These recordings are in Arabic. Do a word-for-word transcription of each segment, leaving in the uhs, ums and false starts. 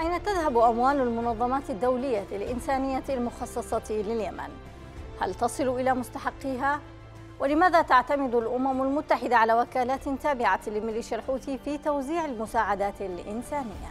أين تذهب أموال المنظمات الدولية الإنسانية المخصصة لليمن؟ هل تصل إلى مستحقيها؟ ولماذا تعتمد الأمم المتحدة على وكالات تابعة لميليشيا الحوثي في توزيع المساعدات الإنسانية؟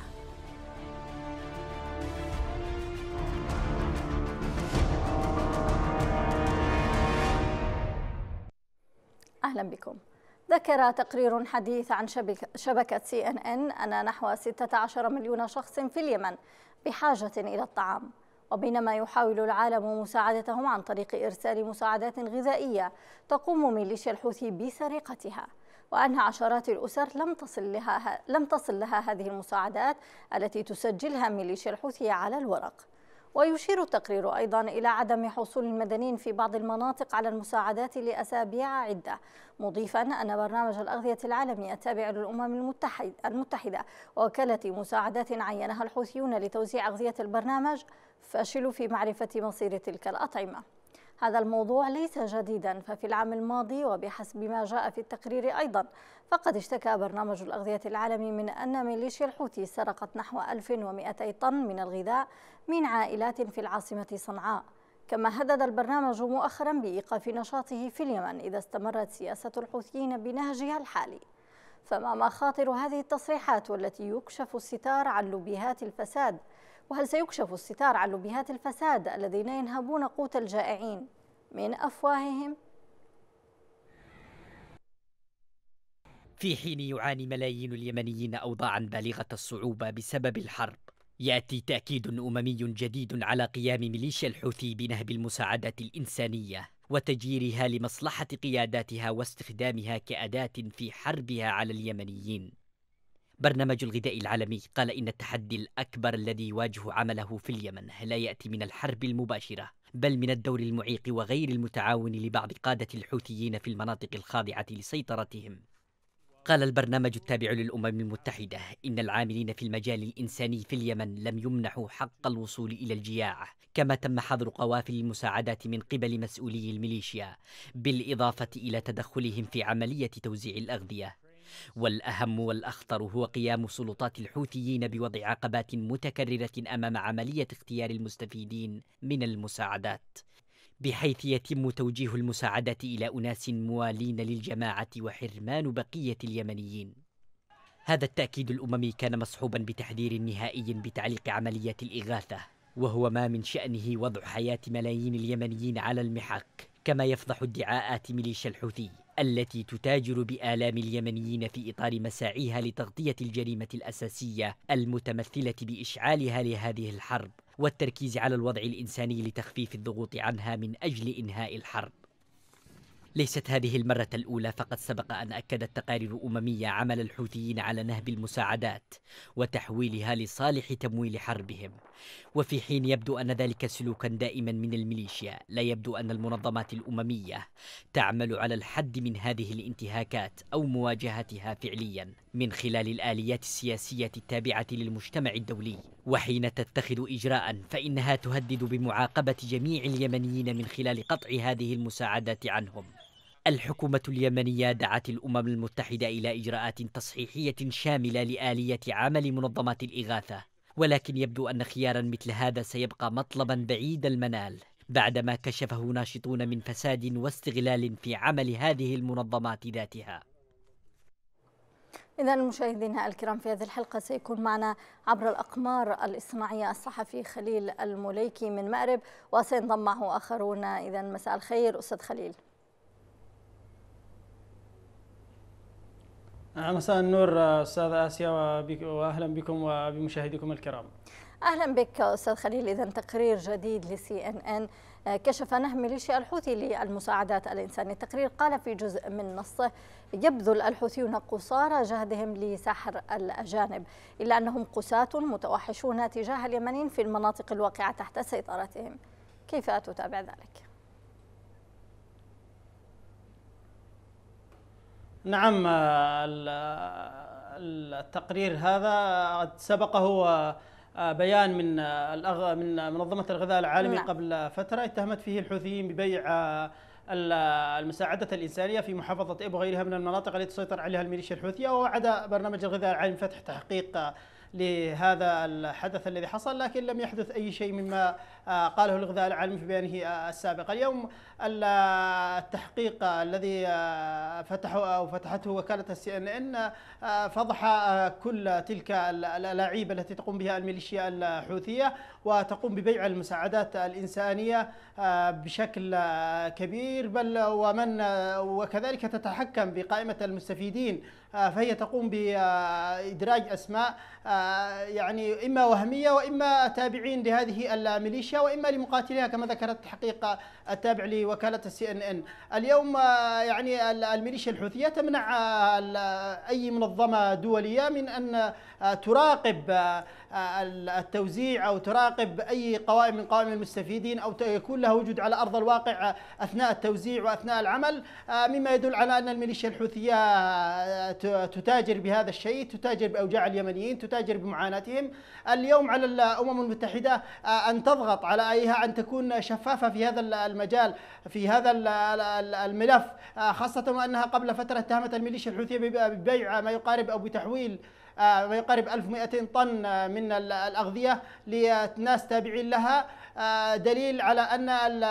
أهلا بكم. ذكر تقرير حديث عن شبكة سي إن إن أن نحو ستة عشر مليون شخص في اليمن بحاجة إلى الطعام، وبينما يحاول العالم مساعدتهم عن طريق إرسال مساعدات غذائية تقوم ميليشيا الحوثي بسرقتها، وأن عشرات الأسر لم تصل لها لم تصل لها هذه المساعدات التي تسجلها ميليشيا الحوثي على الورق. ويشير التقرير أيضا إلى عدم حصول المدنيين في بعض المناطق على المساعدات لأسابيع عدة، مضيفا أن برنامج الأغذية العالمي التابع للأمم المتحدة ووكالة مساعدات عينها الحوثيون لتوزيع أغذية البرنامج فشلوا في معرفة مصير تلك الأطعمة. هذا الموضوع ليس جديدا، ففي العام الماضي وبحسب ما جاء في التقرير أيضا فقد اشتكى برنامج الأغذية العالمي من أن ميليشيا الحوثي سرقت نحو ألف ومئتي طن من الغذاء من عائلات في العاصمة صنعاء. كما هدد البرنامج مؤخرا بإيقاف نشاطه في اليمن إذا استمرت سياسة الحوثيين بنهجها الحالي. فما مخاطر هذه التصريحات والتي يكشف الستار عن لوبيهات الفساد؟ وهل سيكشف الستار عن لوبيهات الفساد الذين ينهبون قوت الجائعين من أفواههم؟ في حين يعاني ملايين اليمنيين أوضاعا بالغة الصعوبة بسبب الحرب، يأتي تأكيد أممي جديد على قيام ميليشيا الحوثي بنهب المساعدات الإنسانية وتجييرها لمصلحة قياداتها واستخدامها كأداة في حربها على اليمنيين. برنامج الغذاء العالمي قال إن التحدي الأكبر الذي يواجه عمله في اليمن لا يأتي من الحرب المباشرة، بل من الدور المعيق وغير المتعاون لبعض قادة الحوثيين في المناطق الخاضعة لسيطرتهم. قال البرنامج التابع للأمم المتحدة إن العاملين في المجال الإنساني في اليمن لم يمنحوا حق الوصول إلى الجياع، كما تم حظر قوافل المساعدات من قبل مسؤولي الميليشيا، بالإضافة إلى تدخلهم في عملية توزيع الأغذية. والأهم والأخطر هو قيام سلطات الحوثيين بوضع عقبات متكررة أمام عملية اختيار المستفيدين من المساعدات، بحيث يتم توجيه المساعدات إلى أناس موالين للجماعة وحرمان بقية اليمنيين. هذا التأكيد الأممي كان مصحوبا بتحذير نهائي بتعليق عملية الإغاثة، وهو ما من شأنه وضع حياة ملايين اليمنيين على المحك، كما يفضح ادعاءات ميليشيا الحوثي التي تتاجر بآلام اليمنيين في إطار مساعيها لتغطية الجريمة الأساسية المتمثلة بإشعالها لهذه الحرب والتركيز على الوضع الإنساني لتخفيف الضغوط عنها من أجل إنهاء الحرب. ليست هذه المرة الأولى، فقد سبق أن أكدت تقارير أممية عمل الحوثيين على نهب المساعدات وتحويلها لصالح تمويل حربهم. وفي حين يبدو أن ذلك سلوكا دائما من الميليشيا، لا يبدو أن المنظمات الأممية تعمل على الحد من هذه الانتهاكات أو مواجهتها فعليا من خلال الآليات السياسية التابعة للمجتمع الدولي. وحين تتخذ إجراء فإنها تهدد بمعاقبة جميع اليمنيين من خلال قطع هذه المساعدات عنهم. الحكومة اليمنية دعت الأمم المتحدة إلى إجراءات تصحيحية شاملة لآلية عمل منظمات الإغاثة، ولكن يبدو أن خيارا مثل هذا سيبقى مطلبا بعيد المنال بعدما كشفه ناشطون من فساد واستغلال في عمل هذه المنظمات ذاتها. إذا مشاهدينا الكرام، في هذه الحلقة سيكون معنا عبر الأقمار الاصطناعية الصحفي خليل المليكي من مأرب، وسينضم معه آخرون. إذا مساء الخير أستاذ خليل. مساء النور أستاذ آسيا، وأهلا بكم وبمشاهديكم الكرام. أهلا بك أستاذ خليل. إذا تقرير جديد لسي إن إن كشف نهب ميليشيا الحوثي للمساعدات الإنسانية. التقرير قال في جزء من نصه: يبذل الحوثيون قصارى جهدهم لسحر الأجانب، إلا أنهم قساة متوحشون تجاه اليمنيين في المناطق الواقعة تحت سيطرتهم. كيف تتابع ذلك؟ نعم، التقرير هذا سبقه بيان من من منظمة الغذاء العالمي نعم. قبل فترة اتهمت فيه الحوثيين ببيع المساعدة الإنسانية في محافظة إب وغيرها من المناطق التي تسيطر عليها الميليشيا الحوثية، ووعد برنامج الغذاء العالمي فتح تحقيق لهذا الحدث الذي حصل، لكن لم يحدث أي شيء مما قاله الغذاء العالمي في بيانه السابق. اليوم التحقيق الذي فتحه أو فتحته وكالة السي إن إن فضح كل تلك الألاعيب التي تقوم بها الميليشيا الحوثية، وتقوم ببيع المساعدات الإنسانية بشكل كبير، بل ومن وكذلك تتحكم بقائمة المستفيدين، فهي تقوم بإدراج أسماء يعني إما وهمية وإما تابعين لهذه الميليشيا وإما لمقاتليها كما ذكرت التحقيق التابع لوكالة السي إن إن. اليوم يعني الميليشيا الحوثية تمنع أي منظمة دولية من أن تراقب التوزيع أو تراقب أي قوائم من قوائم المستفيدين أو يكون لها وجود على أرض الواقع أثناء التوزيع وأثناء العمل، مما يدل على أن الميليشيا الحوثية تتاجر بهذا الشيء، تتاجر بأوجاع اليمنيين، تتاجر بمعاناتهم. اليوم على الأمم المتحدة أن تضغط على أيها أن تكون شفافة في هذا المجال، في هذا الملف، خاصة وأنها قبل فترة اتهمت الميليشيا الحوثية ببيع ما يقارب أو بتحويل ما يقارب ألف ومئتين طن من الأغذية لناس تابعين لها، دليل على أن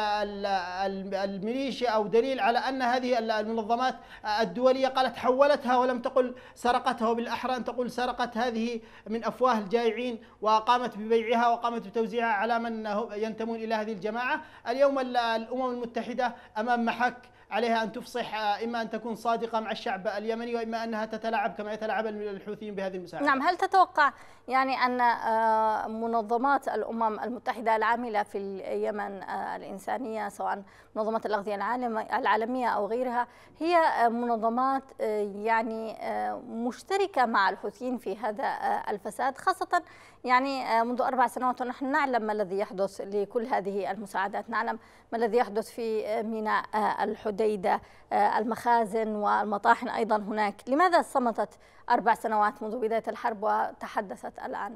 الميليشيا أو دليل على أن هذه المنظمات الدولية قالت حولتها ولم تقل سرقتها، وبالأحرى أن تقول سرقت هذه من أفواه الجائعين وقامت ببيعها وقامت بتوزيعها على من ينتمون إلى هذه الجماعة. اليوم الأمم المتحدة أمام محك، عليها أن تفصح، إما أن تكون صادقة مع الشعب اليمني وإما أنها تتلاعب كما يتلاعب الحوثيين بهذه المساعدة. نعم، هل تتوقع يعني أن منظمات الأمم المتحدة العاملة في اليمن الإنسانية، سواء منظمة الأغذية العالمية أو غيرها، هي منظمات يعني مشتركة مع الحوثيين في هذا الفساد، خاصة يعني منذ أربع سنوات ونحن نعلم ما الذي يحدث لكل هذه المساعدات، نعلم ما الذي يحدث في ميناء الحديدة، المخازن والمطاحن أيضا هناك. لماذا صمتت أربع سنوات منذ بداية الحرب وتحدثت الآن؟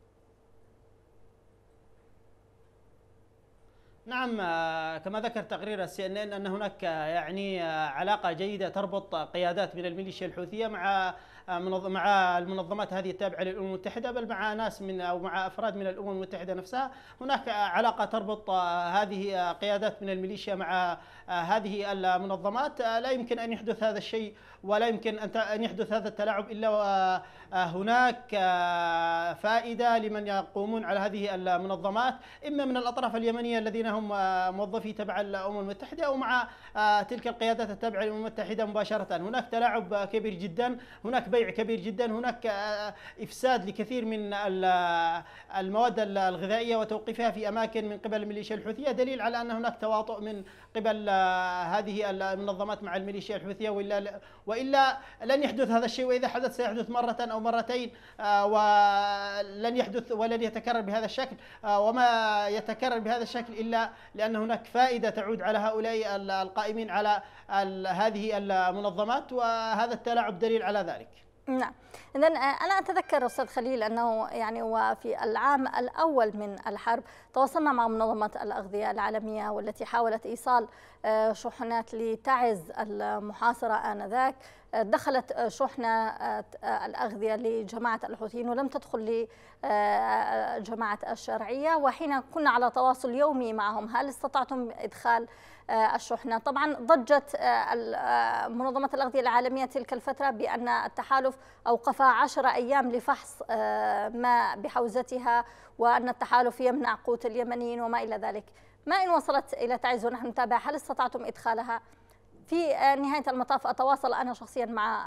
نعم، كما ذكر تقرير السي ان ان ان هناك يعني علاقة جيدة تربط قيادات من الميليشيا الحوثية مع مع المنظمات هذه التابعة للأمم المتحدة، بل مع ناس من أو مع أفراد من الأمم المتحدة نفسها. هناك علاقة تربط هذه قيادات من الميليشيا مع هذه المنظمات. لا يمكن أن يحدث هذا الشيء ولا يمكن أن يحدث هذا التلاعب إلا هناك فائدة لمن يقومون على هذه المنظمات، إما من الأطراف اليمنية الذين هم موظفي تبع الأمم المتحدة أو مع تلك القيادات التابعة للأمم المتحدة مباشرة. هناك تلاعب كبير جدا، هناك بيع كبير جدا، هناك إفساد لكثير من المواد الغذائية وتوقيفها في أماكن من قبل الميليشيا الحوثية، دليل على أن هناك تواطؤ من قبل هذه المنظمات مع الميليشيا الحوثية، وإلا وإلا لن يحدث هذا الشيء، وإذا حدث سيحدث مرة أو مرتين ولن يحدث ولن يتكرر بهذا الشكل، وما يتكرر بهذا الشكل إلا لأن هناك فائدة تعود على هؤلاء القائمين على هذه المنظمات، وهذا التلاعب دليل على ذلك. نعم، إذن أنا أتذكر أستاذ خليل أنه يعني وفي العام الأول من الحرب تواصلنا مع منظمة الأغذية العالمية والتي حاولت إيصال شحنات لتعز المحاصرة آنذاك. دخلت شحنة الأغذية لجماعة الحوثيين ولم تدخل لجماعة الشرعية، وحين كنا على تواصل يومي معهم هل استطعتم إدخال الشحنة؟ طبعا ضجت منظمة الأغذية العالمية تلك الفترة بأن التحالف أوقف عشر أيام لفحص ما بحوزتها، وأن التحالف يمنع قوت اليمنيين وما إلى ذلك. ما إن وصلت إلى تعز ونحن نتابع، هل استطعتم إدخالها؟ في نهاية المطاف أتواصل أنا شخصيا مع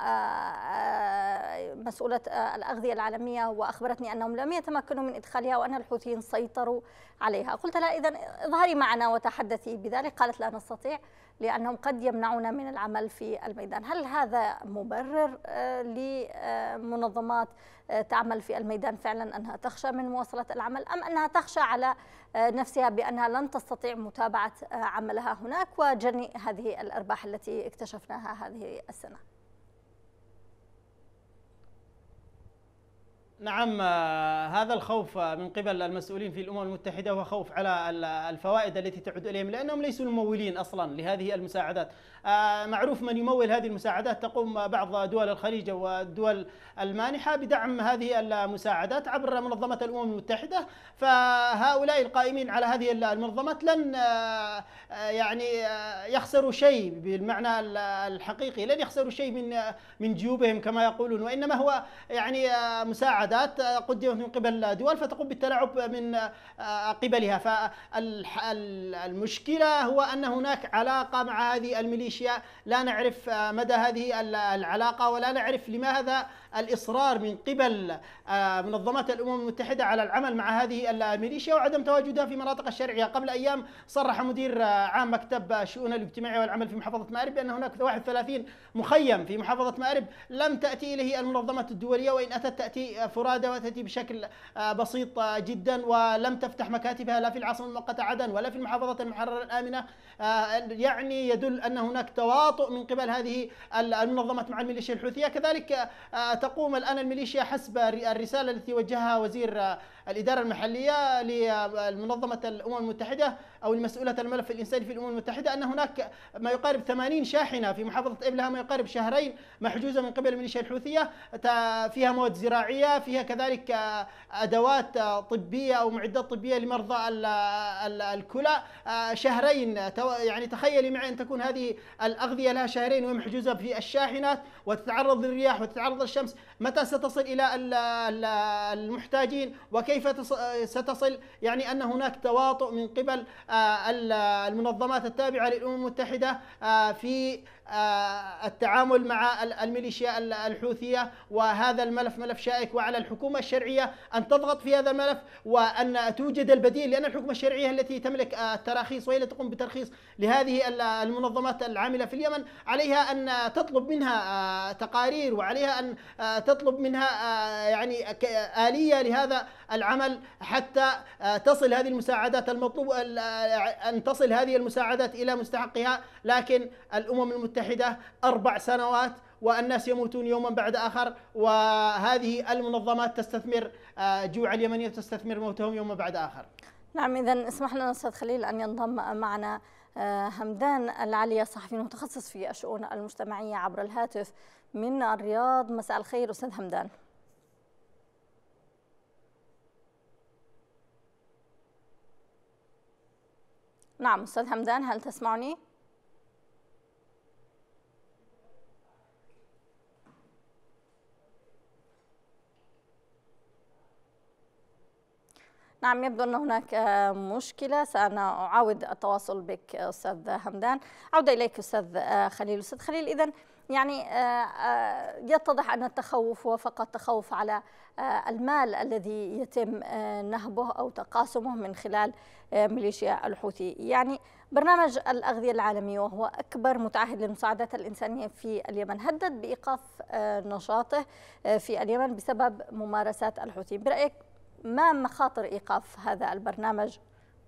مسؤولة الأغذية العالمية وأخبرتني أنهم لم يتمكنوا من إدخالها وأن الحوثيين سيطروا عليها. قلت لها إذن اظهري معنا وتحدثي بذلك، قالت لا نستطيع لأنهم قد يمنعون من العمل في الميدان. هل هذا مبرر لمنظمات تعمل في الميدان فعلا أنها تخشى من مواصلة العمل، أم أنها تخشى على نفسها بأنها لن تستطيع متابعة عملها هناك وجني هذه الأرباح التي اكتشفناها هذه السنة؟ نعم، هذا الخوف من قبل المسؤولين في الأمم المتحدة هو خوف على الفوائد التي تعود إليهم، لأنهم ليسوا الممولين أصلا لهذه المساعدات. معروف من يمول هذه المساعدات، تقوم بعض دول الخليج والدول المانحة بدعم هذه المساعدات عبر منظمة الأمم المتحدة. فهؤلاء القائمين على هذه المنظمات لن يعني يخسروا شيء بالمعنى الحقيقي، لن يخسروا شيء من من جيوبهم كما يقولون، وإنما هو يعني مساعدات قدمت من قبل دول فتقوم بالتلاعب من قبلها. فالمشكلة هو أن هناك علاقة مع هذه الميليشيا، لا نعرف مدى هذه العلاقة، ولا نعرف لماذا الإصرار من قبل منظمات الأمم المتحدة على العمل مع هذه الميليشيا وعدم تواجدها في مناطق الشرعية. قبل أيام صرح مدير عام مكتب الشؤون الاجتماعية والعمل في محافظة مأرب بأن هناك واحد وثلاثين مخيم في محافظة مأرب لم تأتي إليه المنظمات الدولية، وإن أتت تأتي فرادى وتأتي بشكل بسيط جدا، ولم تفتح مكاتبها لا في العاصمة المؤقتة عدن ولا في المحافظة المحررة الآمنة. يعني يدل أن هناك تواطؤ من قبل هذه المنظمات مع الميليشيا الحوثية. كذلك تقوم الآن الميليشيا حسب الرسالة التي وجهها وزير الإدارة المحلية لمنظمة الأمم المتحدة أو المسؤولة الملف الإنساني في الأمم المتحدة أن هناك ما يقارب ثمانين شاحنة في محافظة إبل لها ما يقارب شهرين محجوزة من قبل الميليشيا الحوثية، فيها مواد زراعية، فيها كذلك أدوات طبية أو معدات طبية لمرضى الكلى. شهرين، يعني تخيلي معي أن تكون هذه الأغذية لها شهرين ومحجوزة في الشاحنات وتتعرض للرياح وتتعرض للشمس، متى ستصل إلى المحتاجين وكيف ستصل؟ يعني أن هناك تواطؤ من قبل المنظمات التابعة للأمم المتحدة في التعامل مع الميليشيا الحوثية، وهذا الملف ملف شائك، وعلى الحكومة الشرعية أن تضغط في هذا الملف وأن توجد البديل، لأن الحكومة الشرعية التي تملك التراخيص وهي التي تقوم بترخيص لهذه المنظمات العاملة في اليمن عليها أن تطلب منها تقارير، وعليها أن تطلب منها يعني آلية لهذا العمل حتى تصل هذه المساعدات المطلوب أن تصل هذه المساعدات إلى مستحقها. لكن الأمم المتحدة أربع سنوات والناس يموتون يوما بعد آخر، وهذه المنظمات تستثمر جوع اليمنيين وتستثمر موتهم يوما بعد آخر. نعم، إذن اسمح لنا أستاذ خليل أن ينضم معنا همدان العليا، صحفي متخصص في الشؤون المجتمعية عبر الهاتف من الرياض. مساء الخير أستاذ همدان. نعم أستاذ همدان، هل تسمعني؟ نعم، يبدو أن هناك مشكلة، سأنا أعاود التواصل بك أستاذ همدان. عودة إليك أستاذ خليل. أستاذ خليل، إذن يعني يتضح أن التخوف هو فقط تخوف على المال الذي يتم نهبه أو تقاسمه من خلال ميليشيا الحوثي. يعني برنامج الأغذية العالمي وهو أكبر متعهد للمساعدات الإنسانية في اليمن هدد بإيقاف نشاطه في اليمن بسبب ممارسات الحوثي. برأيك ما مخاطر إيقاف هذا البرنامج؟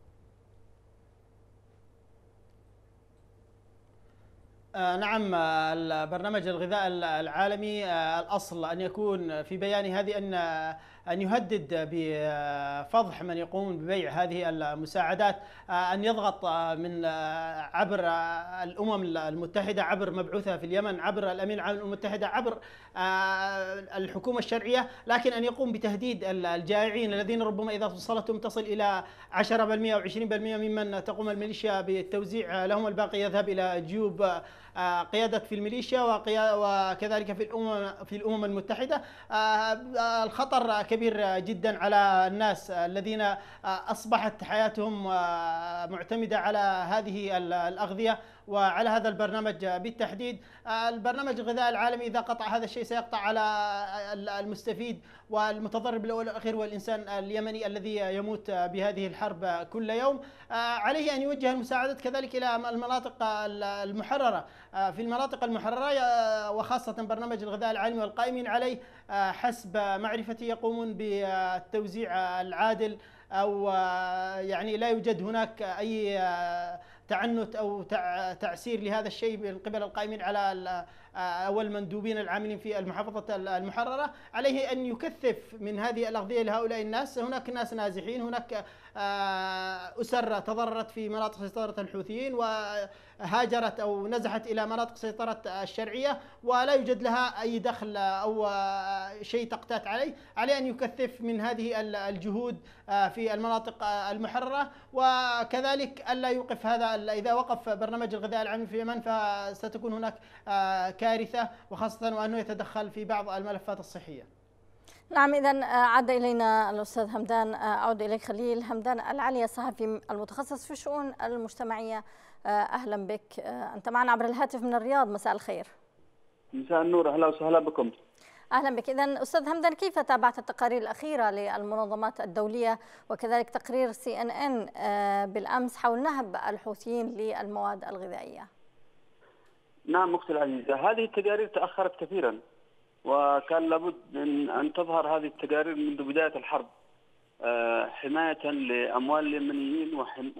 آه نعم، البرنامج الغذاء العالمي آه الأصل أن يكون في بيان هذه أن أن يهدد بفضح من يقومون ببيع هذه المساعدات، أن يضغط من عبر الأمم المتحدة، عبر مبعوثها في اليمن، عبر الأمين العام للأمم المتحدة، عبر الحكومة الشرعية، لكن أن يقوم بتهديد الجائعين الذين ربما إذا وصلتهم تصل إلى عشرة بالمئة أو عشرين بالمئة ممن تقوم الميليشيا بالتوزيع لهم، الباقي يذهب إلى جيوب قيادة في الميليشيا وكذلك في الأمم في الأمم المتحدة. الخطر كبير جدا على الناس الذين أصبحت حياتهم معتمدة على هذه الأغذية وعلى هذا البرنامج بالتحديد. البرنامج الغذاء العالمي إذا قطع هذا الشيء سيقطع على المستفيد والمتضرر بالأول والأخير هو الإنسان اليمني الذي يموت بهذه الحرب كل يوم. عليه أن يوجه المساعدات كذلك إلى المناطق المحررة. في المناطق المحررة وخاصة برنامج الغذاء العالمي والقائمين عليه حسب معرفتي يقومون بالتوزيع العادل، أو يعني لا يوجد هناك أي تعنت أو تعسير لهذا الشيء من قبل القائمين على أو المندوبين العاملين في المحافظة المحررة عليه أن يكثف من هذه الأغذية لهؤلاء الناس. هناك ناس نازحين، هناك أسر تضررت في مناطق سيطرة الحوثيين وهاجرت أو نزحت إلى مناطق سيطرة الشرعية ولا يوجد لها أي دخل أو شيء تقتات عليه. عليه أن يكثف من هذه الجهود في المناطق المحررة، وكذلك ألا يوقف هذا. إذا وقف برنامج الغذاء العالمي في اليمن فستكون هناك كارثة، وخاصة وأنه يتدخل في بعض الملفات الصحية. نعم، إذن عاد إلينا الأستاذ همدان. أعود إليك خليل همدان العلي، الصحفي المتخصص في الشؤون المجتمعية. أهلا بك، أنت معنا عبر الهاتف من الرياض. مساء الخير. مساء النور، أهلا وسهلا بكم. أهلا بك. إذن أستاذ همدان، كيف تابعت التقارير الأخيرة للمنظمات الدولية وكذلك تقرير سي إن إن بالأمس حول نهب الحوثيين للمواد الغذائية؟ نعم أختي العزيزة، هذه التقارير تأخرت كثيرا، وكان لابد من أن تظهر هذه التقارير منذ بداية الحرب حماية لأموال اليمنيين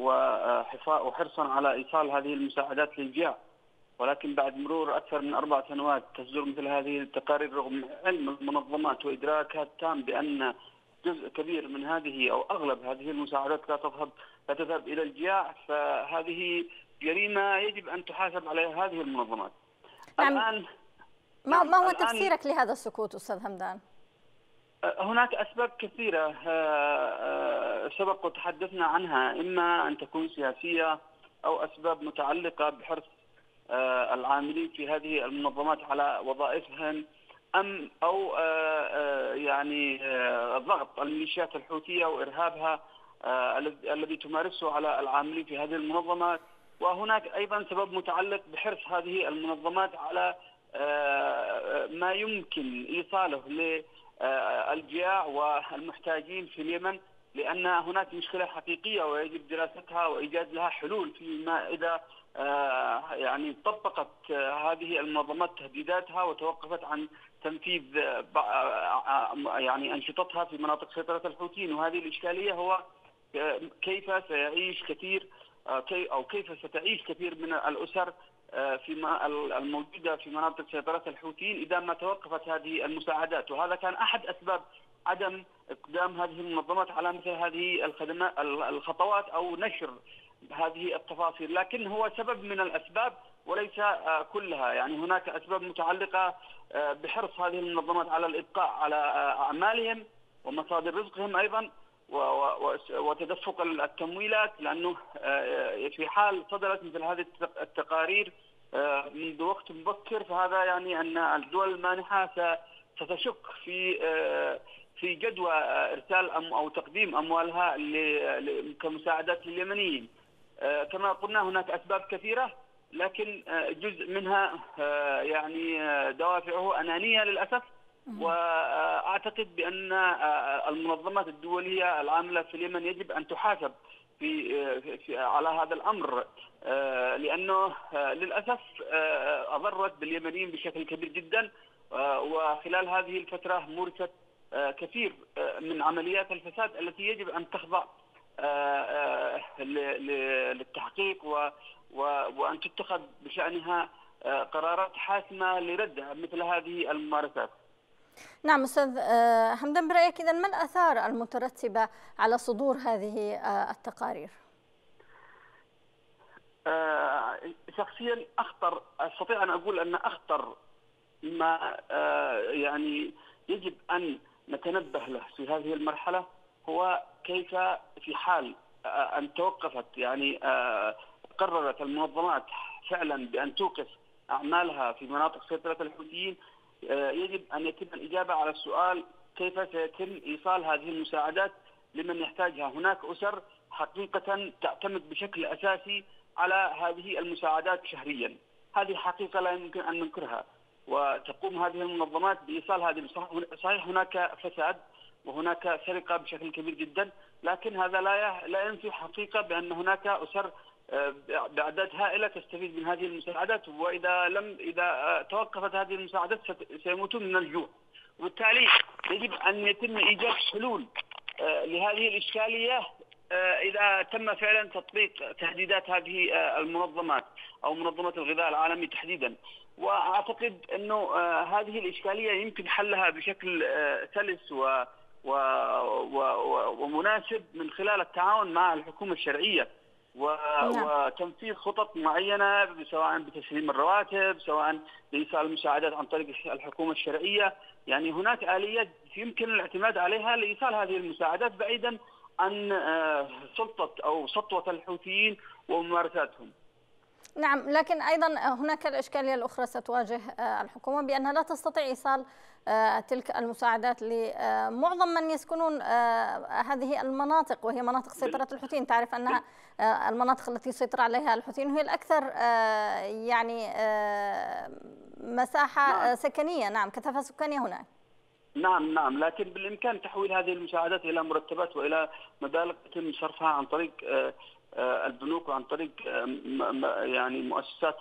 وحرصا على إيصال هذه المساعدات للجياع. ولكن بعد مرور أكثر من أربع سنوات تصدر مثل هذه التقارير رغم علم المنظمات وإدراكها التام بأن جزء كبير من هذه أو أغلب هذه المساعدات لا تذهب لا تذهب إلى الجياع، فهذه جريمة يجب أن تحاسب عليها هذه المنظمات. نعم. الآن ما, ما هو تفسيرك لهذا السكوت أستاذ همدان؟ هناك أسباب كثيرة سبق وتحدثنا عنها، إما أن تكون سياسية أو أسباب متعلقة بحرص العاملين في هذه المنظمات على وظائفهم، أم أو يعني ضغط الميليشيات الحوثية وإرهابها الذي تمارسه على العاملين في هذه المنظمات. وهناك أيضا سبب متعلق بحرص هذه المنظمات على ما يمكن إيصاله للجياع والمحتاجين في اليمن، لأن هناك مشكلة حقيقية ويجب دراستها وإيجاد لها حلول فيما إذا يعني طبقت هذه المنظمات تهديداتها وتوقفت عن تنفيذ يعني أنشطتها في مناطق سيطرة الحوثيين. وهذه الإشكالية هو كيف سيعيش كثير أو كيف ستعيش كثير من الأسر في الموجودة في مناطق سيطرة الحوثيين إذا ما توقفت هذه المساعدات. وهذا كان أحد أسباب عدم إقدام هذه المنظمات على مثل هذه الخدمات الخطوات أو نشر هذه التفاصيل، لكن هو سبب من الأسباب وليس كلها. يعني هناك أسباب متعلقة بحرص هذه المنظمات على الإبقاء على أعمالهم ومصادر رزقهم أيضا وتدفق التمويلات، لأنه في حال صدرت مثل هذه التقارير منذ وقت مبكر فهذا يعني أن الدول المانحة ستشك في في جدوى إرسال أو تقديم أموالها كمساعدات لليمنيين. كما قلنا هناك أسباب كثيرة، لكن جزء منها يعني دوافعه أنانية للأسف. وأعتقد بأن المنظمات الدولية العاملة في اليمن يجب أن تحاسب في, في على هذا الأمر، لأنه للأسف أضرت باليمنيين بشكل كبير جدا، وخلال هذه الفترة مورست كثير من عمليات الفساد التي يجب أن تخضع للتحقيق وأن تتخذ بشأنها قرارات حاسمة لردع مثل هذه الممارسات. نعم أستاذ همدان، برأيك إذن ما الآثار المترتبة على صدور هذه التقارير؟ شخصيا أخطر، أستطيع أن أقول أن أخطر ما يعني يجب أن نتنبه له في هذه المرحلة هو كيف في حال أن توقفت يعني قررت المنظمات فعلا بأن توقف أعمالها في مناطق سيطرة الحوثيين، يجب أن يتم الإجابة على السؤال كيف سيتم إيصال هذه المساعدات لمن يحتاجها. هناك أسر حقيقة تعتمد بشكل أساسي على هذه المساعدات شهريا، هذه حقيقة لا يمكن أن ننكرها، وتقوم هذه المنظمات بإيصال هذه. صحيح هناك فساد وهناك سرقة بشكل كبير جدا، لكن هذا لا لا ينفي حقيقة بأن هناك أسر بأعداد هائلة تستفيد من هذه المساعدات، وإذا لم إذا توقفت هذه المساعدات سيموتون من الجوع. وبالتالي يجب أن يتم إيجاد حلول لهذه الإشكالية إذا تم فعلا تطبيق تهديدات هذه المنظمات أو منظمة الغذاء العالمي تحديدا. وأعتقد أنه هذه الإشكالية يمكن حلها بشكل سلس و و و ومناسب من خلال التعاون مع الحكومة الشرعية وتنفيذ خطط معينة، سواء بتسليم الرواتب، سواء بإيصال المساعدات عن طريق الحكومة الشرعية. يعني هناك آليات يمكن الاعتماد عليها لإيصال هذه المساعدات بعيدا عن سلطة أو سطوة الحوثيين وممارساتهم. نعم، لكن أيضا هناك الإشكالية الأخرى ستواجه الحكومة بأنها لا تستطيع إيصال تلك المساعدات لمعظم من يسكنون هذه المناطق، وهي مناطق سيطرة الحوثيين. تعرف أنها المناطق التي سيطر عليها الحوثيين هي الأكثر يعني مساحة نعم. سكنية، نعم، كثافة سكانية هناك. نعم نعم، لكن بالإمكان تحويل هذه المساعدات إلى مرتبات وإلى مبالغ يتم صرفها عن طريق البنوك وعن طريق يعني مؤسسات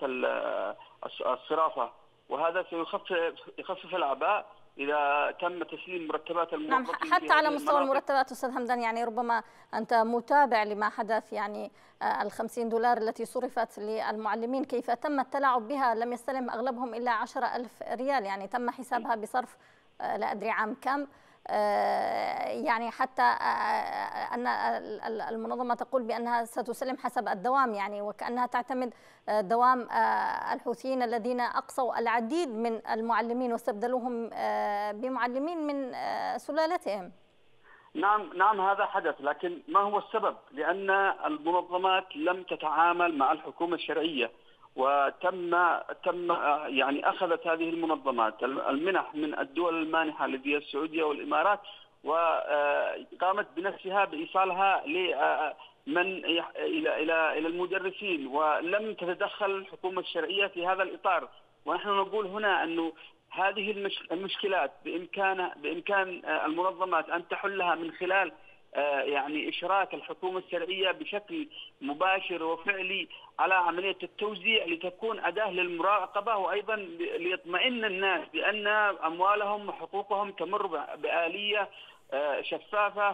الصرافة، وهذا سيخفف يخفف الأعباء إذا تم تسليم مرتبات الموظفين. نعم، حتى على مستوى المرتبات أستاذ همدان، يعني ربما أنت متابع لما حدث، يعني الخمسين دولار التي صرفت للمعلمين كيف تم التلاعب بها. لم يستلم أغلبهم إلا عشرة ألف ريال، يعني تم حسابها بصرف لا أدري عام كم. يعني حتى أن المنظمة تقول بأنها ستسلم حسب الدوام، يعني وكأنها تعتمد دوام الحوثيين الذين أقصوا العديد من المعلمين واستبدلوهم بمعلمين من سلالتهم. نعم نعم، هذا حدث، لكن ما هو السبب؟ لأن المنظمات لم تتعامل مع الحكومة الشرعية، وتم تم يعني أخذت هذه المنظمات المنح من الدول المانحة التي هي السعودية والإمارات، وقامت بنفسها بإيصالها لمن إلى إلى إلى المدرسين، ولم تتدخل الحكومة الشرعية في هذا الإطار. ونحن نقول هنا أنه هذه المشكلات بإمكان بإمكان المنظمات أن تحلها من خلال يعني إشراك الحكومة الشرعية بشكل مباشر وفعلي على عملية التوزيع، لتكون أداة للمراقبة، وأيضا ليطمئن الناس بأن أموالهم وحقوقهم تمر بآلية شفافة،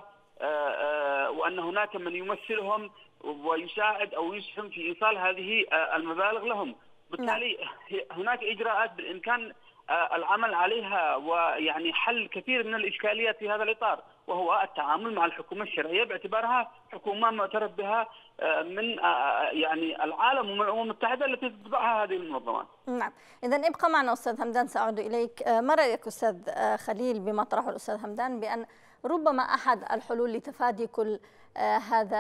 وأن هناك من يمثلهم ويساعد أو يسهم في إيصال هذه المبالغ لهم. بالتالي هناك إجراءات بالإمكان العمل عليها، ويعني حل كثير من الإشكاليات في هذا الإطار، وهو التعامل مع الحكومة الشرعية باعتبارها حكومة معترف بها من يعني العالم ومن الأمم المتحدة التي تتبعها هذه المنظمات. نعم، إذا ابقى معنا أستاذ همدان، سأعود إليك. ما رأيك أستاذ خليل بما طرحه الأستاذ همدان بأن ربما أحد الحلول لتفادي كل هذا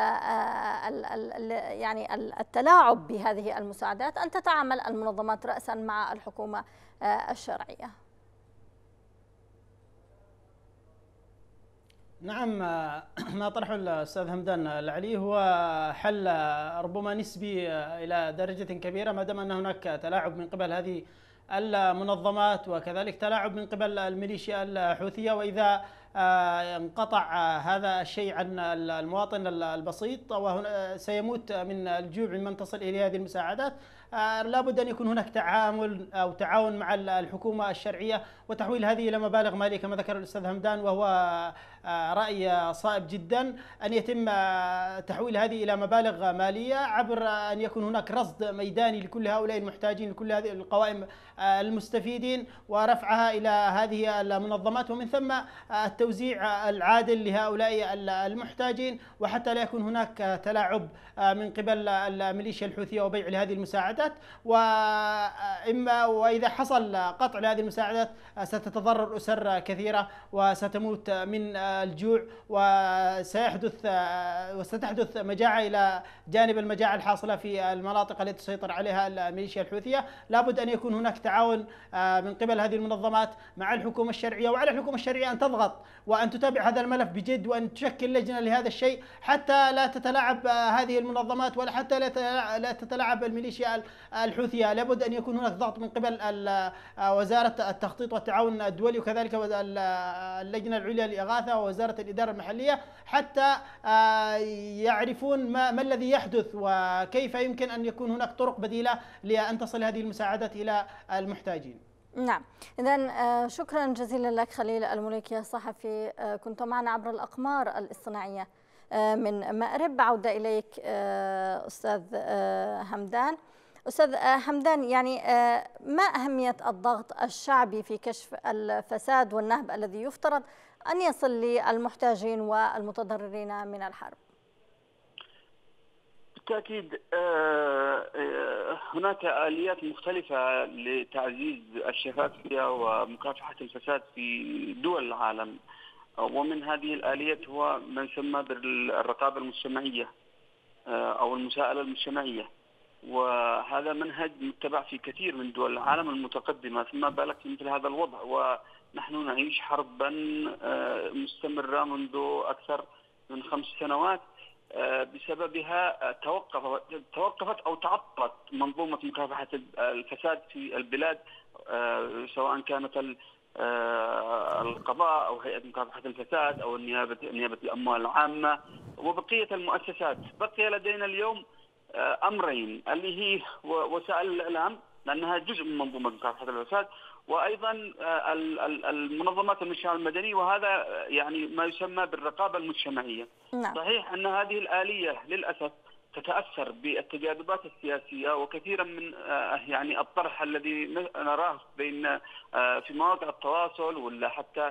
يعني التلاعب بهذه المساعدات أن تتعامل المنظمات رأسا مع الحكومة الشرعية؟ نعم، ما طرحه الأستاذ همدان العلي هو حل ربما نسبي إلى درجة كبيرة، ما دام أن هناك تلاعب من قبل هذه المنظمات وكذلك تلاعب من قبل الميليشيا الحوثية. وإذا انقطع هذا الشيء عن المواطن البسيط وسيموت من الجوع ممن تصل إليه هذه المساعدات، لابد أن يكون هناك تعامل أو تعاون مع الحكومة الشرعية وتحويل هذه إلى مبالغ مالية كما ذكر الأستاذ همدان، وهو رأي صائب جدا أن يتم تحويل هذه إلى مبالغ مالية عبر أن يكون هناك رصد ميداني لكل هؤلاء المحتاجين، لكل هذه القوائم المستفيدين، ورفعها إلى هذه المنظمات، ومن ثم التوزيع العادل لهؤلاء المحتاجين، وحتى لا يكون هناك تلاعب من قبل الميليشيا الحوثية وبيع لهذه المساعدات. وإما وإذا حصل قطع لهذه المساعدات ستتضرر أسر كثيرة وستموت من الجوع، وسيحدث وستحدث مجاعة إلى جانب المجاعة الحاصلة في المناطق التي تسيطر عليها الميليشيا الحوثية. لابد أن يكون هناك تعاون من قبل هذه المنظمات مع الحكومة الشرعية، وعلى الحكومة الشرعية أن تضغط وأن تتابع هذا الملف بجد، وأن تشكل لجنة لهذا الشيء حتى لا تتلاعب هذه المنظمات ولا حتى لا تتلاعب الميليشيا الحوثية. لابد أن يكون هناك ضغط من قبل وزارة التخطيط والتعاون الدولي، وكذلك اللجنة العليا للإغاثة ووزارة الإدارة المحلية، حتى يعرفون ما, ما الذي يحدث وكيف يمكن أن يكون هناك طرق بديلة لأن تصل هذه المساعدات إلى المحتاجين. نعم، إذن شكرا جزيلا لك خليل المليكي الصحفي، كنت معنا عبر الأقمار الاصطناعية من مأرب. عودة إليك أستاذ همدان. أستاذ همدان، يعني ما أهمية الضغط الشعبي في كشف الفساد والنهب الذي يفترض أن يصل للمحتاجين والمتضررين من الحرب؟ بالتأكيد هناك آليات مختلفة لتعزيز الشفافية ومكافحة الفساد في دول العالم، ومن هذه الآليات هو ما يسمى بالرقابة المجتمعية أو المساءلة المجتمعية، وهذا منهج متبع في كثير من دول العالم المتقدمة، فما بالك في مثل هذا الوضع ونحن نعيش حربا مستمرة منذ أكثر من خمس سنوات بسببها توقف توقفت أو تعطلت منظومة مكافحة الفساد في البلاد، سواء كانت القضاء أو هيئة مكافحة الفساد أو النيابة نيابة الأموال العامة وبقية المؤسسات. بقي لدينا اليوم أمرين، اللي هي وسائل الإعلام لأنها جزء من منظومة مكافحة الفساد، وأيضا المنظمات المجتمع المدني، وهذا يعني ما يسمى بالرقابة المجتمعية. نعم. صحيح أن هذه الآلية للأسف تتأثر بالتجاذبات السياسية، وكثيرا من يعني الطرح الذي نراه بين في مواقع التواصل ولا حتى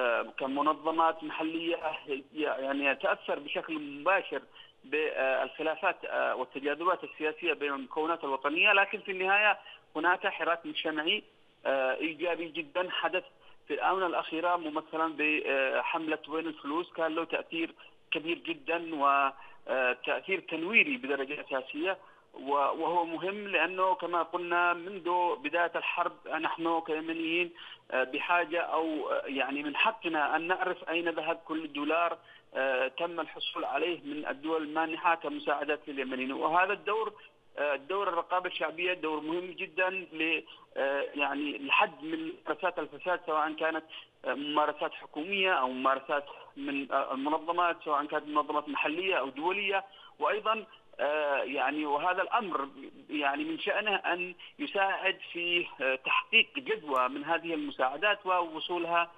كمنظمات محلية يعني يتأثر بشكل مباشر بالخلافات والتجاذبات السياسية بين المكونات الوطنية، لكن في النهاية هناك حراك مجتمعي إيجابي جدا حدث في الآونة الأخيرة، ممثلا بحملة وين الفلوس، كان له تأثير كبير جدا وتأثير تنويري بدرجة أساسية، وهو مهم لأنه كما قلنا منذ بداية الحرب نحن كيمنيين بحاجة أو يعني من حقنا أن نعرف أين ذهب كل دولار تم الحصول عليه من الدول المانحة كمساعدات لليمنيين. وهذا الدور دور الرقابة الشعبية دور مهم جدا ل يعني لحد من ممارسات الفساد، سواء كانت ممارسات حكومية أو ممارسات من المنظمات، سواء كانت منظمات محلية أو دولية. وأيضا يعني وهذا الأمر يعني من شأنه أن يساعد في تحقيق جدوى من هذه المساعدات ووصولها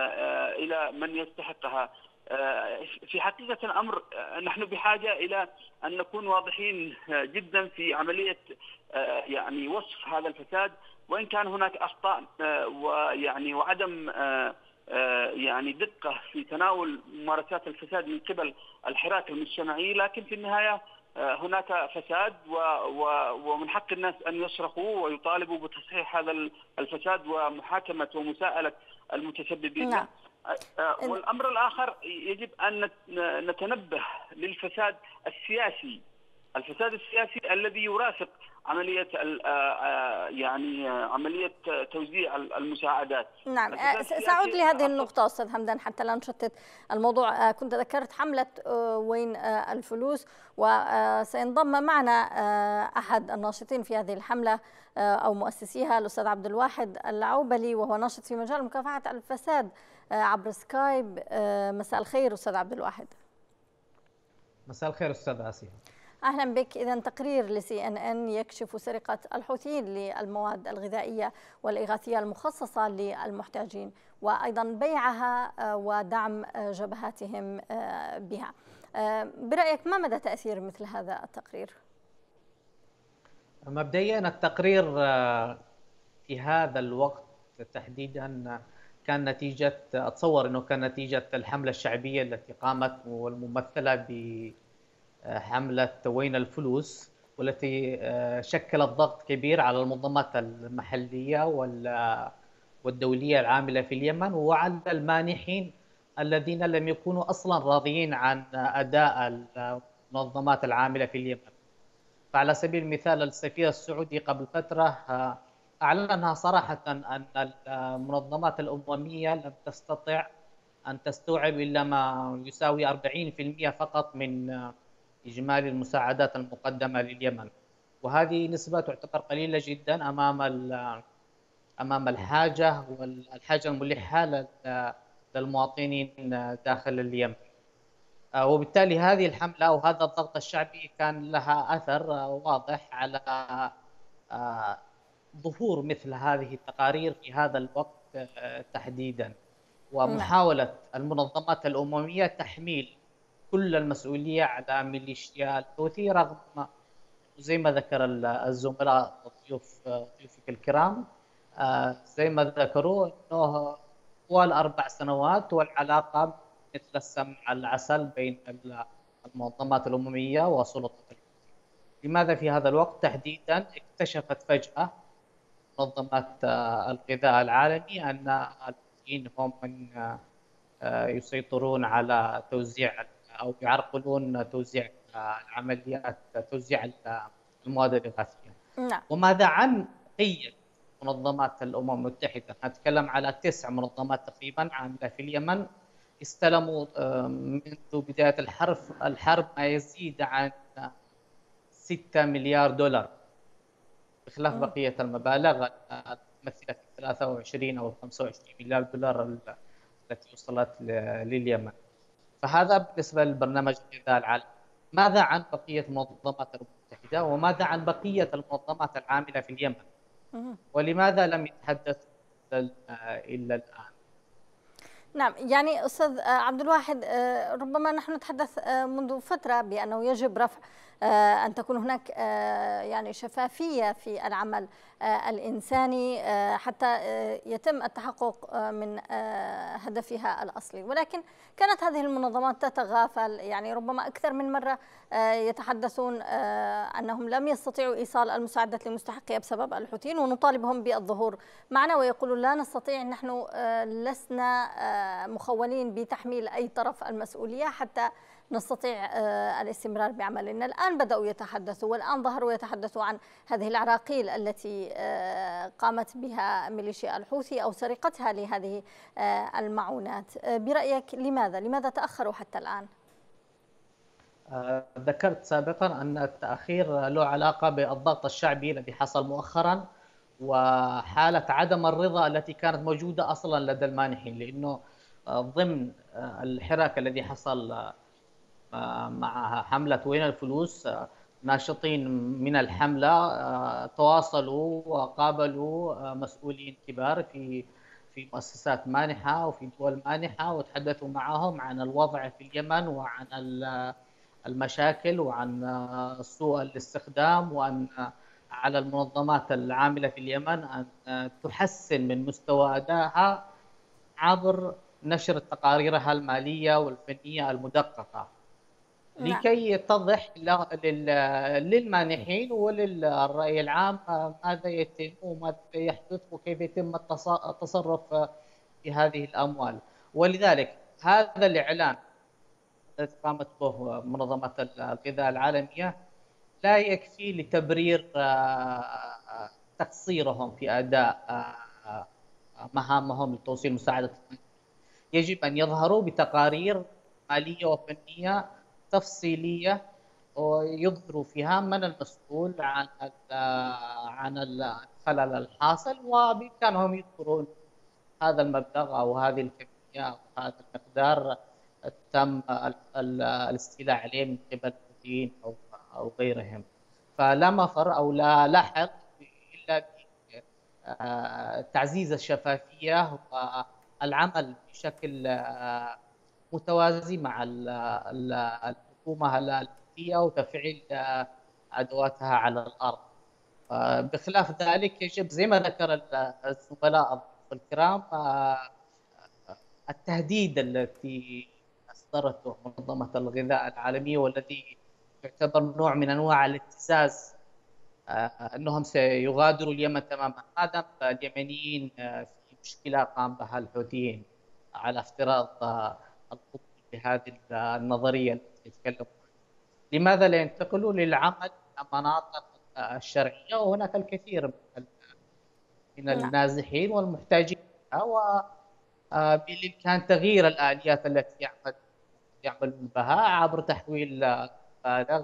إلى من يستحقها. في حقيقة الأمر نحن بحاجة إلى أن نكون واضحين جدا في عملية يعني وصف هذا الفساد، وإن كان هناك أخطاء ويعني وعدم يعني دقة في تناول ممارسات الفساد من قبل الحراك المجتمعي، لكن في النهاية هناك فساد ومن حق الناس أن يصرخوا ويطالبوا بتصحيح هذا الفساد ومحاكمة ومساءلة المتسببين. نعم. والأمر الآخر يجب أن نتنبه للفساد السياسي، الفساد السياسي الذي يرافق عملية يعني عملية توزيع المساعدات. نعم، سأعود لهذه النقطة أستاذ همدان حتى لا نشتت الموضوع. كنت ذكرت حملة وين الفلوس، وسينضم معنا أحد الناشطين في هذه الحملة أو مؤسسيها الأستاذ عبد الواحد العوبلي، وهو ناشط في مجال مكافحة الفساد عبر سكايب. مساء الخير أستاذ عبد الواحد. مساء الخير أستاذ آسيا. أهلا بك. إذا تقرير لسي إن إن يكشف سرقة الحوثيين للمواد الغذائية والإغاثية المخصصة للمحتاجين، وأيضا بيعها ودعم جبهاتهم بها. برأيك ما مدى تأثير مثل هذا التقرير؟ مبدئيا التقرير في هذا الوقت تحديدا كان نتيجة، أتصور أنه كان نتيجة الحملة الشعبية التي قامت والممثلة ب حملة وين الفلوس، والتي شكلت ضغط كبير على المنظمات المحلية والدولية العاملة في اليمن وعلى المانحين الذين لم يكونوا أصلا راضيين عن أداء المنظمات العاملة في اليمن. فعلى سبيل المثال السفير السعودي قبل فترة أعلنها صراحة أن المنظمات الأممية لم تستطع أن تستوعب إلا ما يساوي أربعين بالمئة فقط من إجمالي المساعدات المقدمة لليمن، وهذه نسبة تعتبر قليلة جدا أمام أمام الحاجة والحاجة الملحة للمواطنين داخل اليمن. وبالتالي هذه الحملة أو هذا الضغط الشعبي كان لها أثر واضح على ظهور مثل هذه التقارير في هذا الوقت تحديدا، ومحاولة المنظمات الأممية تحميل كل المسؤولية على ميليشيا الحوثي، رغم زي ما ذكر الزملاء ضيوف ضيوفك الكرام، زي ما ذكروا انه طوال اربع سنوات والعلاقه مثل السمنه على العسل بين المنظمات الامميه وسلطات الحوثي. لماذا في هذا الوقت تحديدا اكتشفت فجاه منظمه الغذاء العالمي ان الحوثيين هم من يسيطرون على توزيع او يعرقلون توزيع العمليات توزيع المواد الإغاثية. نعم. وماذا عن بقية منظمات الأمم المتحدة؟ نتكلم على تسع منظمات تقريبا عاملة في اليمن، استلموا منذ بداية الحرب الحرب ما يزيد عن ستة مليار دولار، بخلاف م. بقية المبالغ المتمثلة في ثلاثة وعشرين أو خمسة وعشرين مليار دولار التي وصلت لليمن. فهذا بالنسبة للبرنامج الغذاء العالمي. ماذا عن بقية منظمات الأمم المتحدة وماذا عن بقية المنظمات العاملة في اليمن؟ ولماذا لم يتحدثوا إلا الآن؟ نعم، يعني أستاذ عبد الواحد، ربما نحن نتحدث منذ فترة بأنه يجب رفع أن تكون هناك يعني شفافية في العمل الإنساني حتى يتم التحقق من هدفها الأصلي، ولكن كانت هذه المنظمات تتغافل. يعني ربما أكثر من مرة يتحدثون أنهم لم يستطيعوا إيصال المساعدات لمستحقيها بسبب الحوثيين، ونطالبهم بالظهور معنا ويقولون لا نستطيع، نحن لسنا مخولين بتحميل أي طرف المسؤولية حتى نستطيع الاستمرار بعملنا. الآن بدأوا يتحدثوا والآن ظهروا يتحدثوا عن هذه العراقيل التي قامت بها ميليشيا الحوثي أو سرقتها لهذه المعونات. برأيك لماذا؟ لماذا تأخروا حتى الآن؟ ذكرت سابقا أن التأخير له علاقة بالضغط الشعبي الذي حصل مؤخرا وحالة عدم الرضا التي كانت موجودة أصلا لدى المانحين، لأنه ضمن الحراك الذي حصل مع حملة وين الفلوس، ناشطين من الحملة تواصلوا وقابلوا مسؤولين كبار في في مؤسسات مانحة وفي دول مانحة وتحدثوا معهم عن الوضع في اليمن وعن المشاكل وعن سوء الاستخدام، وأن على المنظمات العاملة في اليمن أن تحسن من مستوى أدائها عبر نشر تقاريرها المالية والفنية المدققة لكي يتضح للمانحين وللرأي العام ماذا يتم وماذا يحدث وكيف يتم التصرف في هذه الأموال. ولذلك هذا الإعلان الذي قامت به منظمة الغذاء العالمية لا يكفي لتبرير تقصيرهم في أداء مهامهم لتوصيل مساعدة. يجب أن يظهروا بتقارير مالية وفنية تفصيلية ويظهروا فيها من المسؤول عن عن الخلل الحاصل، وبإمكانهم يذكرون هذا المبلغ أو هذه الكمية أو هذا المقدار تم الاستيلاء عليه من قبل الحوثيين أو أو غيرهم. فلا مفر أو لا لحق إلا بتعزيز الشفافية والعمل بشكل متوازي مع الحكومة الحوثية وتفعيل أدواتها على الأرض. بخلاف ذلك يجب زي ما ذكر الزملاء الكرام التهديد التي أصدرته منظمة الغذاء العالمية والذي يعتبر نوع من أنواع الابتزاز، أنهم سيغادروا اليمن تماما ما دام اليمنيين في مشكلة قام بها الحوثيين، على افتراض القبول بهذه النظرية التي يتكلم. لماذا لا ينتقلوا للعمل في المناطق الشرعية؟ وهناك الكثير من النازحين والمحتاجين، وبالإمكان تغيير الآليات التي يعمل يعملون بها عبر تحويل مبالغ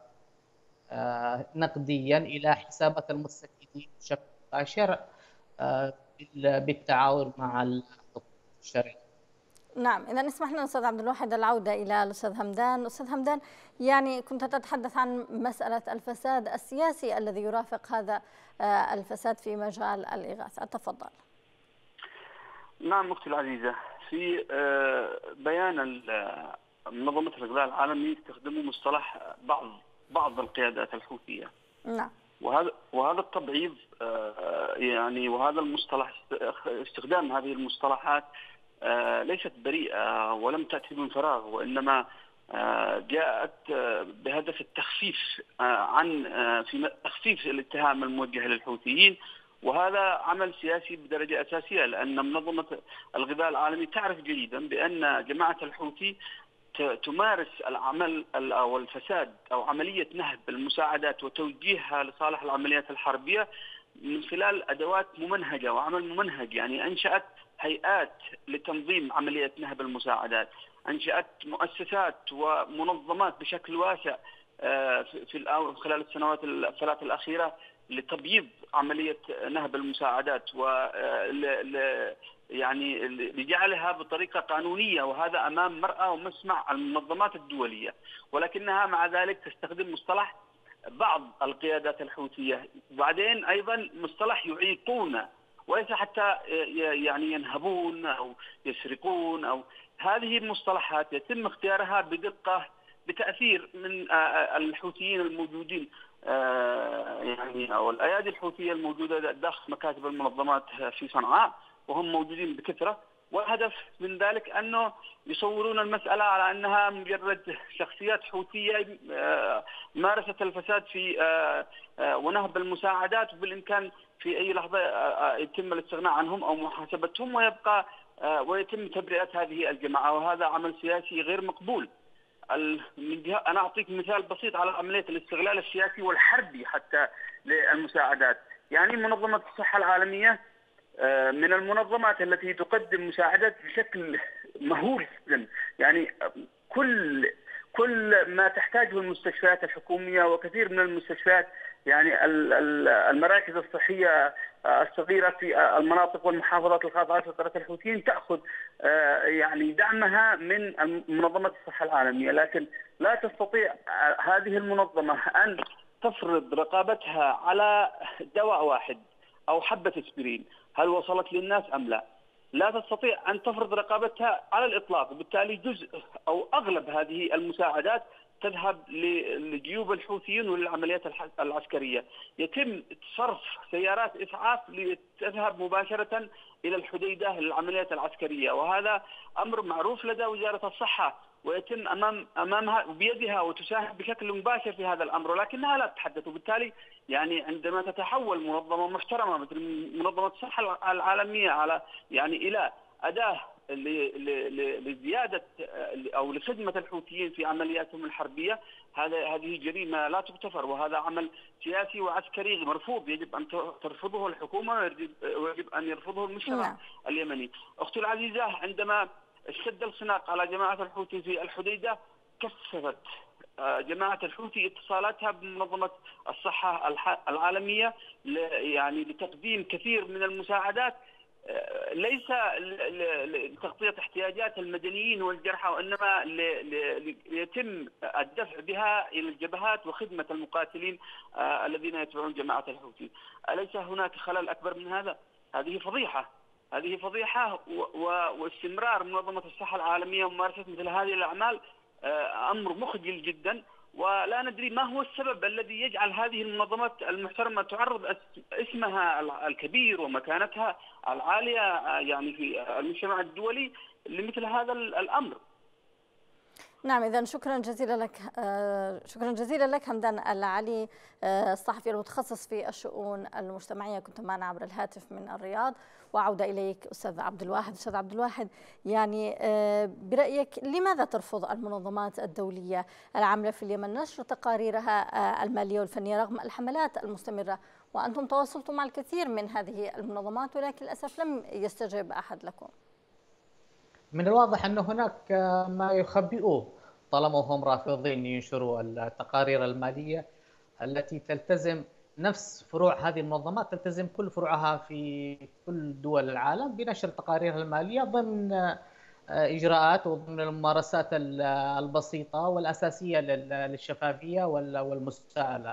نقديا إلى حسابات المستفيدين بشكل مباشر بالتعاون مع الحكومة الشرعية. نعم، إذا اسمح لنا أستاذ عبد الواحد العودة إلى الأستاذ همدان. أستاذ همدان، يعني كنت تتحدث عن مسألة الفساد السياسي الذي يرافق هذا الفساد في مجال الإغاثة، تفضل. نعم أختي العزيزة، في بيان منظمة الغذاء العالمي يستخدموا مصطلح بعض بعض القيادات الحوثية. نعم. وهذا وهذا التبعيض يعني وهذا المصطلح استخدام هذه المصطلحات ليست بريئة ولم تأتي من فراغ، وإنما جاءت بهدف التخفيف عن في تخفيف الاتهام الموجه للحوثيين، وهذا عمل سياسي بدرجة أساسية، لأن منظمة الغذاء العالمي تعرف جيدا بأن جماعة الحوثي تمارس العمل أو الفساد أو عملية نهب المساعدات وتوجيهها لصالح العمليات الحربية من خلال أدوات ممنهجة وعمل ممنهج. يعني أنشأت هيئات لتنظيم عملية نهب المساعدات، أنشأت مؤسسات ومنظمات بشكل واسع في خلال السنوات الثلاث الأخيرة لتبييض عملية نهب المساعدات و يعني لجعلها بطريقة قانونية، وهذا أمام مرأى ومسمع المنظمات الدولية، ولكنها مع ذلك تستخدم مصطلح بعض القيادات الحوثية، وبعدين أيضا مصطلح يعيقون وليس حتى يعني ينهبون أو يسرقون، أو هذه المصطلحات يتم اختيارها بدقة بتأثير من الحوثيين الموجودين يعني أو الأيادي الحوثية الموجودة داخل مكاتب المنظمات في صنعاء، وهم موجودين بكثرة، والهدف من ذلك أنه يصورون المسألة على أنها مجرد شخصيات حوثية مارست الفساد في ونهب المساعدات، وبالإمكان في أي لحظة يتم الاستغناء عنهم أو محاسبتهم ويبقى ويتم تبرئة هذه الجماعة، وهذا عمل سياسي غير مقبول. أنا أعطيك مثال بسيط على عملية الاستغلال السياسي والحربي حتى للمساعدات. يعني منظمة الصحة العالمية من المنظمات التي تقدم مساعدات بشكل مهول جدا، يعني كل كل ما تحتاجه المستشفيات الحكومية وكثير من المستشفيات، يعني المراكز الصحية الصغيرة في المناطق والمحافظات الخاضعة لسيطرة الحوثيين تأخذ يعني دعمها من منظمة الصحة العالمية، لكن لا تستطيع هذه المنظمة أن تفرض رقابتها على دواء واحد أو حبة اسبرين هل وصلت للناس أم لا. لا تستطيع أن تفرض رقابتها على الإطلاق، وبالتالي جزء أو أغلب هذه المساعدات تذهب لجيوب الحوثيين وللعمليات العسكرية. يتم صرف سيارات إسعاف لتذهب مباشرة إلى الحديدة للعمليات العسكرية، وهذا أمر معروف لدى وزارة الصحة، ويتم أمام أمامها بيدها وتساهم بشكل مباشر في هذا الأمر، ولكنها لا تتحدث. وبالتالي يعني عندما تتحول منظمة محترمة مثل منظمة الصحة العالمية على يعني إلى أداة لزيادة أو لخدمة الحوثيين في عملياتهم الحربية، هذا هذه جريمة لا تغتفر، وهذا عمل سياسي وعسكري مرفوض، يجب أن ترفضه الحكومة ويجب أن يرفضه المجتمع اليمني. أختي العزيزة، عندما اشتد الخناق على جماعة الحوثي في الحديدة كثفت جماعة الحوثي اتصالاتها بمنظمة الصحة العالمية يعني لتقديم كثير من المساعدات، ليس لتغطية احتياجات المدنيين والجرحى، وإنما ليتم الدفع بها إلى الجبهات وخدمة المقاتلين الذين يتبعون جماعة الحوثي. أليس هناك خلل أكبر من هذا؟ هذه فضيحة، هذه فضيحة، واستمرار منظمة الصحة العالمية وممارسة مثل هذه الأعمال أمر مخجل جدا، ولا ندري ما هو السبب الذي يجعل هذه المنظمات المحترمة تعرض اسمها الكبير ومكانتها العالية يعني في المجتمع الدولي لمثل هذا الأمر. نعم، إذا شكرا جزيلا لك، شكرا جزيلا لك همدان العلي، الصحفي المتخصص في الشؤون المجتمعية، كنت معنا عبر الهاتف من الرياض. وعودة إليك أستاذ عبد الواحد. أستاذ عبد الواحد، يعني برأيك لماذا ترفض المنظمات الدولية العاملة في اليمن نشر تقاريرها المالية والفنية رغم الحملات المستمرة؟ وأنتم تواصلتم مع الكثير من هذه المنظمات، ولكن للأسف لم يستجب أحد لكم. من الواضح أن هناك ما يخبئوه طالما هم رافضين ينشروا التقارير المالية التي تلتزم نفس فروع هذه المنظمات، تلتزم كل فروعها في كل دول العالم بنشر تقاريرها المالية ضمن إجراءات وضمن الممارسات البسيطة والأساسية للشفافية والمساءلة.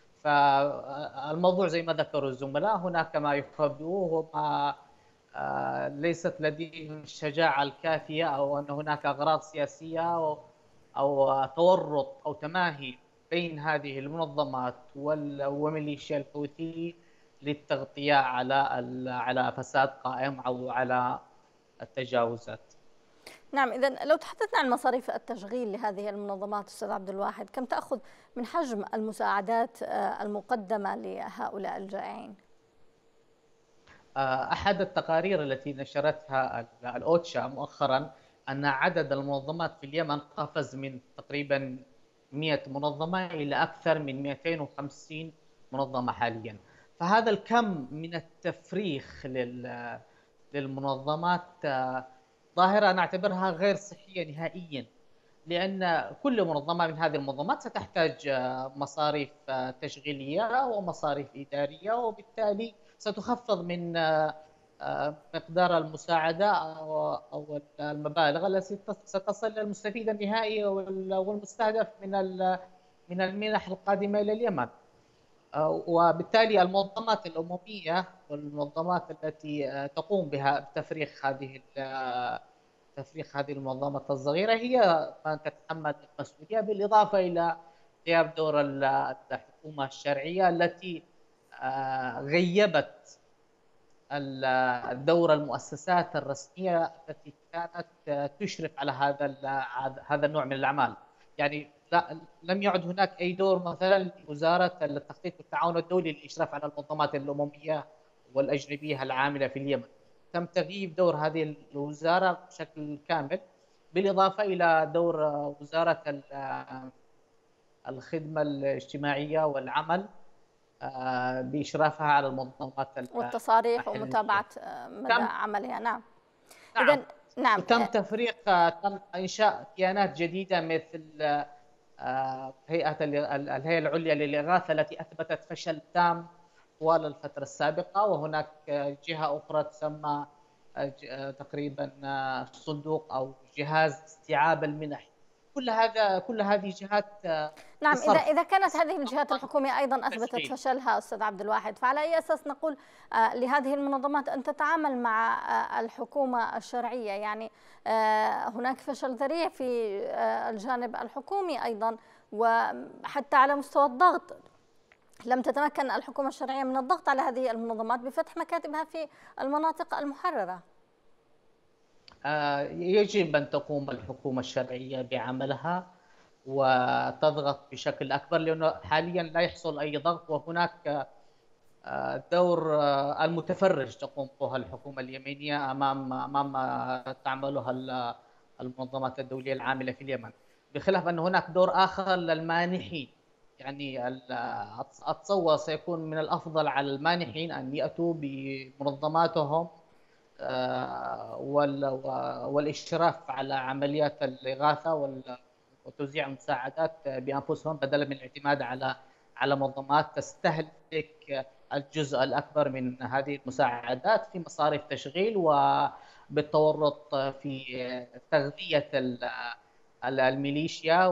فالموضوع زي ما ذكروا الزملاء هناك ما يخبئوه وما ليست لديهم الشجاعة الكافية، أو أن هناك أغراض سياسية أو تورط أو تماهي بين هذه المنظمات وميليشيا الحوثي للتغطية على على فساد قائم أو على التجاوزات. نعم، إذا لو تحدثنا عن مصاريف التشغيل لهذه المنظمات أستاذ عبد الواحد، كم تأخذ من حجم المساعدات المقدمة لهؤلاء الجائعين؟ أحد التقارير التي نشرتها الأوتشا مؤخرا أن عدد المنظمات في اليمن قفز من تقريبا مئة منظمة إلى أكثر من مئتين وخمسين منظمة حاليا. فهذا الكم من التفريخ للمنظمات ظاهرة نعتبرها غير صحية نهائيا، لأن كل منظمة من هذه المنظمات ستحتاج مصاريف تشغيلية ومصاريف إدارية، وبالتالي ستخفض من مقدار المساعدة أو المبالغ التي ستصل للمستفيد النهائي والمستهدف من من المنح القادمة إلى اليمن. وبالتالي المنظمات الأممية والمنظمات التي تقوم بها بتفريخ هذه تفريخ هذه المنظمات الصغيرة هي من تتحمل المسؤولية، بالإضافة إلى غياب دور الحكومة الشرعية التي غيبت الدور المؤسسات الرسمية التي كانت تشرف على هذا هذا النوع من الأعمال. يعني لا لم يعد هناك أي دور مثلا لوزارة التخطيط والتعاون الدولي للإشراف على المنظمات الأممية والأجنبية العاملة في اليمن. تم تغييب دور هذه الوزارة بشكل كامل، بالإضافة إلى دور وزارة الخدمة الاجتماعية والعمل بإشرافها على المنظمات والتصاريح ومتابعة مدى عملها. نعم. نعم. إذن نعم. تم تفريق تم إنشاء كيانات جديدة مثل هيئة الهيئة العليا للإغاثة التي أثبتت فشل تام طوال الفترة السابقة، وهناك جهة أخرى تسمى تقريبا صندوق أو جهاز استيعاب المنح. كل هذا كل هذه جهات. نعم، إذا إذا كانت هذه الجهات الحكومية أيضا أثبتت فشلها أستاذ عبد الواحد، فعلى أي أساس نقول لهذه المنظمات أن تتعامل مع الحكومة الشرعية؟ يعني هناك فشل ذريع في الجانب الحكومي أيضا، وحتى على مستوى الضغط لم تتمكن الحكومة الشرعية من الضغط على هذه المنظمات بفتح مكاتبها في المناطق المحررة. يجب أن تقوم الحكومة الشرعية بعملها وتضغط بشكل أكبر، لأنه حاليا لا يحصل أي ضغط، وهناك دور المتفرج تقوم به الحكومة اليمنية أمام أمام تعملها المنظمات الدولية العاملة في اليمن، بخلاف أن هناك دور آخر للمانحين. يعني أتصور سيكون من الأفضل على المانحين أن يأتوا بمنظماتهم والإشراف على عمليات الإغاثة وتوزيع المساعدات بأنفسهم، بدلا من الاعتماد على على منظمات تستهلك الجزء الأكبر من هذه المساعدات في مصاريف تشغيل وبالتورط في تغذية الميليشيا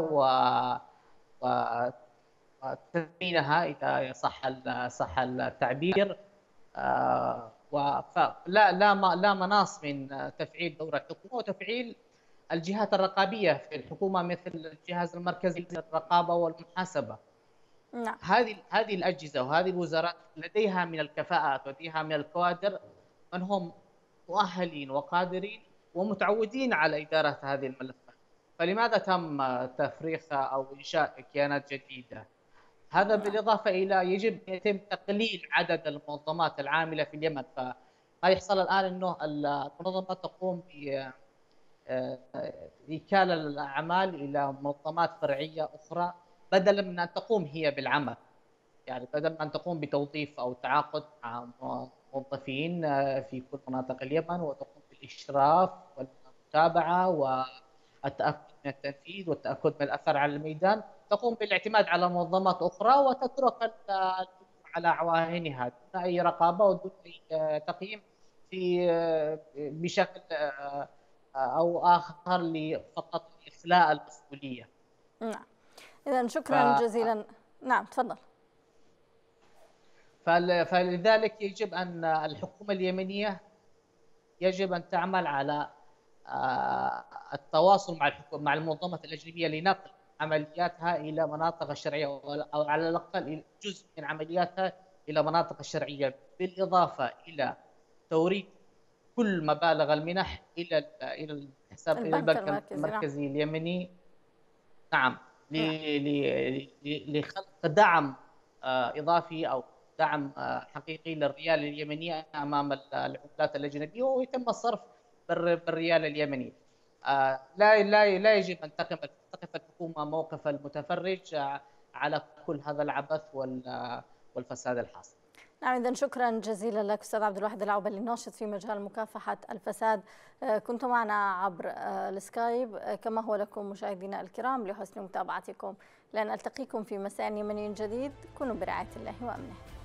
وتثمينها إذا صح صح التعبير. ولا لا لا مناص من تفعيل دور الحكومة وتفعيل الجهات الرقابية في الحكومة مثل الجهاز المركزي للرقابة والمحاسبة. نعم. هذه هذه الأجهزة وهذه الوزارات لديها من الكفاءات ولديها من الكوادر من هم مؤهلين وقادرين ومتعودين على إدارة هذه الملفات، فلماذا تم تفريخها أو إنشاء كيانات جديدة؟ هذا بالإضافة إلى يجب يتم تقليل عدد المنظمات العاملة في اليمن. فما يحصل الآن أنه المنظمات تقوم بإيكال الأعمال إلى منظمات فرعية أخرى بدلا من أن تقوم هي بالعمل. يعني بدلا من أن تقوم بتوظيف أو تعاقد مع موظفين في كل مناطق اليمن وتقوم بالإشراف والمتابعة والتأكد من التنفيذ والتأكد من الأثر على الميدان، تقوم بالاعتماد على منظمات أخرى وتترك على عواهنها دون أي رقابة ودون أي تقييم في بشكل أو آخر فقط إخلاء المسؤولية. نعم. إذا شكرا ف... جزيلا. نعم تفضل. فلذلك يجب أن الحكومة اليمنية يجب أن تعمل على التواصل مع مع المنظمات الأجنبية لنقل عملياتها إلى مناطق الشرعية، أو على الأقل جزء من عملياتها إلى مناطق الشرعية، بالإضافة إلى توريد كل مبالغ المنح إلى إلى الحساب إلى البنك المركزي اليمني. نعم، لخلق دعم إضافي أو دعم حقيقي للريال اليمني أمام العملات الأجنبية، ويتم الصرف بالريال اليمني. لا لا لا يجب أن تقف تقف الحكومة موقف المتفرج على كل هذا العبث والفساد الحاصل. نعم، إذن شكرا جزيلا لك أستاذ عبد الواحد العوبلي، الناشط في مجال مكافحة الفساد، كنت معنا عبر السكايب. كما هو لكم مشاهدينا الكرام لحسن متابعتكم، لن ألتقيكم في مساء يمني جديد. كونوا برعاية الله وأمنه.